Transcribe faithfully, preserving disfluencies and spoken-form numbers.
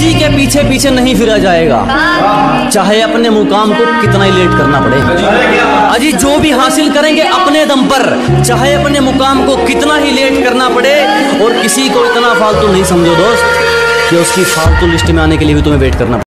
किसी के पीछे पीछे नहीं फिरा जाएगा, चाहे अपने मुकाम को कितना ही लेट करना पड़े। अजी जो भी हासिल करेंगे अपने दम पर, चाहे अपने मुकाम को कितना ही लेट करना पड़े। और किसी को इतना फालतू नहीं समझो दोस्त कि उसकी फालतू लिस्ट में आने के लिए भी तुम्हें वेट करना पड़े।